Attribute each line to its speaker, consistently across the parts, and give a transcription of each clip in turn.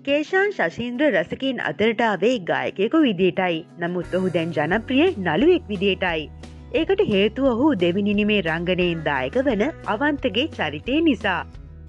Speaker 1: කේෂාන් ශෂීන්ද්‍ර රසිකින් අතරට ආවේ ගායකයෙකු විදියටයි. නමුත් ඔහු දැන් ජනප්‍රිය නළුවෙක් විදියටයි. ඒකට හේතුව ඔහු දෙවනි නිමේ රංගනයෙන් දායක වන අවන්තගේ චරිතය නිසා.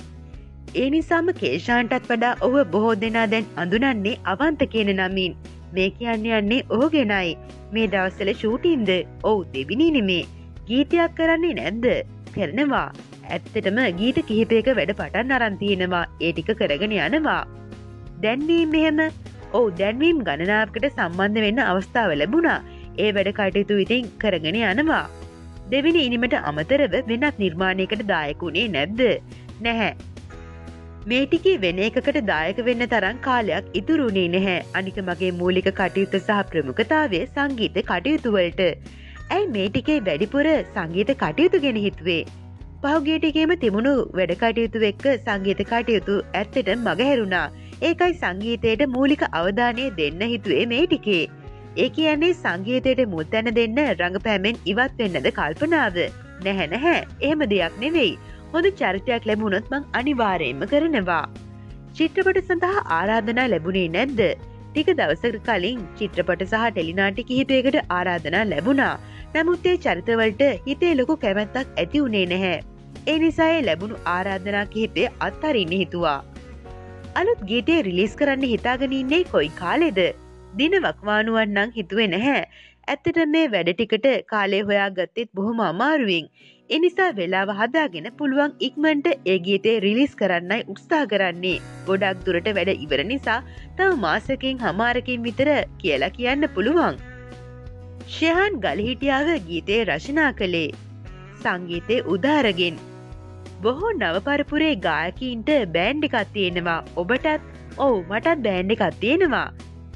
Speaker 1: ඒ නිසාම කේෂාන්ටත් වඩා ඔහු බොහෝ දෙනා දැන් අඳුනන්නේ අවන්ත කියන නමින්. මේ යන්නේ ඔහු ගෙනයි. මේ දවස්වල ෂූටින්ද ඔව් දෙවනි නිමේ. ගීතයක් කරන්නේ නැද්ද? කරනවා. ඇත්තටම ගීත කිහිපයක වැඩ පටන් අරන් තියෙනවා. ඒ ටික කරගෙන යනවා. දැන්වීම් මෙහෙම ඔව් දැන්වීම් ගණනාවකට සම්බන්ධ වෙන්න අවස්ථාව ලැබුණා. ඒ වැඩ කටයුතු ඉතින් කරගෙන යනවා. දෙවෙනි ඉනිමට අමතරව වෙනත් නිර්මාණයකට දායක වුණේ නැද්ද? නැහැ. මේ ටිකේ වෙන එකකට දායක වෙන්න තරම් කාලයක් ඉතුරුනේ නැහැ. අනික මගේ මූලික කටයුතු සහ ප්‍රමුඛතාවය සංගීත කටයුතු වලට. ඇයි මේ ටිකේ වැඩිපුර සංගීත කටයුතු ගැන හිතුවේ? පහුගිය ටිකේම තිබුණු වැඩ කටයුතු එක්ක සංගීත කටයුතු ඇත්තටම මගහැරුණා. ඒකයි සංගීතයට මූලික අවධානය දෙන්න හිතුවේ මේ ටිකේ. ඒ කියන්නේ සංගීතයට මුල් තැන දෙන්න රංගපෑමෙන් ඉවත් වෙන්නද කල්පනාව? නැහැ. එහෙම දෙයක් නෙවෙයි. හොඳ චරිතයක් ලැබුණොත් මං අනිවාර්යයෙන්ම කරනවා. චිත්‍රපට සඳහා ආරාධනා ලැබුණේ නැද්ද? ටික දවසකට කලින් චිත්‍රපට සහ ටෙලිනාට්‍ය කිහිපයකට ආරාධනා ලැබුණා. නමුත් ඒ චරිතවලට හිතේ ලොකු කැමැත්තක් ඇති වුණේ නැහැ. ඒ නිසා ඒ ලැබුණු ආරාධනා කිහිපය අත්හරින්න හිතුවා. අලුත් ගීතය රිලීස් කරන්න හිතාගෙන ඉන්නේ කොයි කාලෙද? දින වකවානුවන් නම් හිතුවේ නැහැ. ඇත්තට මේ වැඩ ටිකට කාලය හොයා ගත්තෙත් බොහොම අමාරුවෙන්. ඒ නිසා වෙලාව හදාගෙන පුළුවන් ඉක්මනට ඒ ගීතය රිලීස් කරන්නයි උත්සාහ කරන්නේ. ගොඩක් දුරට වැඩ ඉවර නිසා තව මාසකින් හමාරකින් විතර කියලා කියන්න පුළුවන්. ෂෙහාන් ගලහිටියාව ගීතය රචනා කළේ සංගීතය උදාරගෙන්. බොහෝ නවපරපුරේ ගායකීන්ට බෑන්ඩ් එකක් තියෙනවා. ඔබටත්? ඔව් මටත් බෑන්ඩ් එකක් තියෙනවා.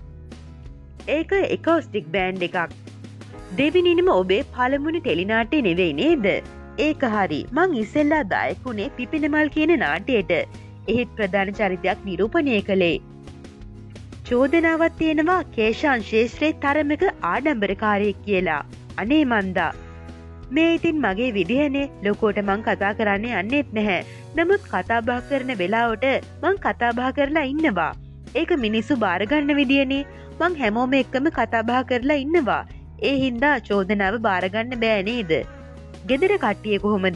Speaker 1: ඒක එකෝස්ටික් බෑන්ඩ් එකක්. දෙවිනිනම ඔබේ පළමුණු ටෙලිනාට්‍ය නෙවෙයි නේද? ඒක හරි. මං ඉස්සෙල්ලා දායකුනේ පිපිනමල් කියන නාට්‍යයට. එහෙත් ප්‍රධාන චරිතයක් නිරූපණය කළේ. චෝදනාවක් තියෙනවා කේෂාන් ශේෂ්ත්‍රයේ තරමක ආඩම්බරකාරයෙක් කියලා. අනේ මන්දා. මේ ඉතින් මගේ විදිහනේ. ලොකෝට මං කතා කරන්න යන්නෙත් නැහැ. නමුත් කතාබහ කරන වෙලාවට මං කතාබහ කරලා ඉන්නවා. ඒක මිනිස්සු බාරගන්න විදියනේ. මං හැමෝම එක්කම කතාබහ කරලා ඉන්නවා. ඒ හින්දා චෝදනාව බාරගන්න බෑ නේද? ගෙදර කට්ටිය කොහොමද?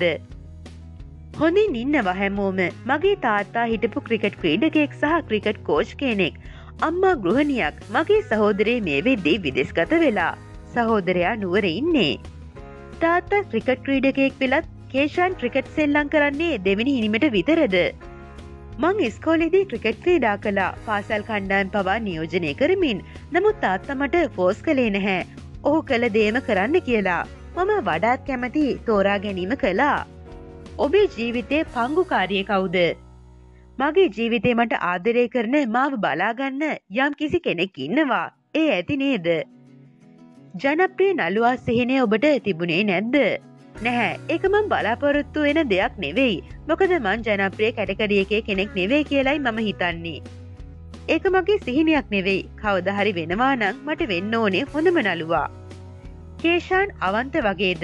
Speaker 1: හොඳින් ඉන්නවා හැමෝම. මගේ තාත්තා හිටපු ක්‍රිකට් ක්‍රීඩකයෙක් සහ ක්‍රිකට් කෝච් කෙනෙක්. අම්මා ගෘහණියක්. මගේ සහෝදරේ මේ වෙද්දී විදේශගත වෙලා. සහෝදරයා නුවර ඉන්නේ. තාත්තා ක්‍රිකට් ක්‍රීඩකයෙක් වෙලත් කේෂාන් ක්‍රිකට් සෙල්ලම් කරන්නේ දෙවෙනි ඉනිමට විතරද? මං ඉස්කෝලේදී ක්‍රිකට් ක්‍රීඩා කළා. පාසල් කණ්ඩායම් පවා නියෝජනය කරමින්. නමුත් තාත්තා මට ෆෝස් කළේ නැහැ. ඔහු කළ දේම කරන්න කියලා. මම වඩාත් කැමති තෝරා ගැනීම කළා. ඔබේ ජීවිතේ පංගුකාරිය කවුද? මගේ ජීවිතේ මට ආදරය කරන මාව බලාගන්න යම් කිසි කෙනෙක් ඉන්නවා. ඒ ඇති නේද? ජනප්‍රිය නළුවා සිහිනය ඔබට තිබුණේ නැද්ද? නැහැ. ඒක මං බලාපොරොත්තු වෙන දෙයක් නෙවෙයි. මොකද මං ජනප්‍රිය කැටකඩියකේ කෙනෙක් නෙවෙයි කියලයි මම හිතන්නේ. ඒක මගේ සිහිනයක් නෙවෙයි. කවදා හරි වෙනවා නම් මට වෙන්න ඕනේ හොඳම නළුවා. කේෂාන් අවන්ත වගේද?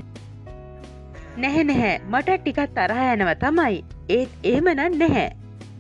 Speaker 1: නැහැ. මට ටිකක් තරහ යනවා තමයි. ඒත් එහෙම නම් නැහැ.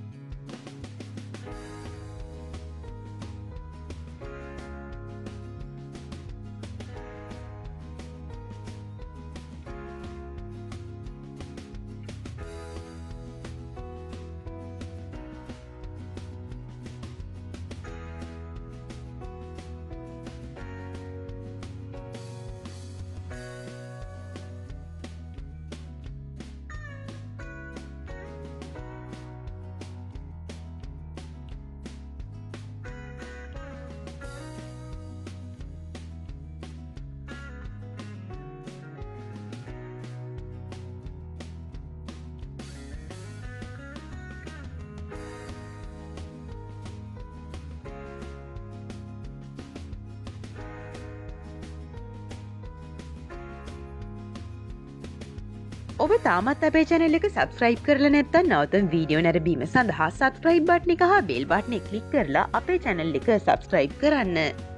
Speaker 1: ඔබ තාමත් අපේ channel එක subscribe කරලා නැත්නම් නවතම වීඩියෝ නැරඹීම සඳහා subscribe බටන් එක හා bell බටන් එක ක්ලික් කරලා අපේ channel එක subscribe කරන්න.